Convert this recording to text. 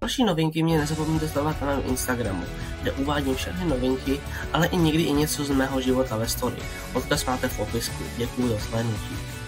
Další novinky mě nezapomeňte sledovat na mém Instagramu, kde uvádím všechny novinky, ale i někdy i něco z mého života ve story. Odkaz máte v popisku. Děkuji za slednutí.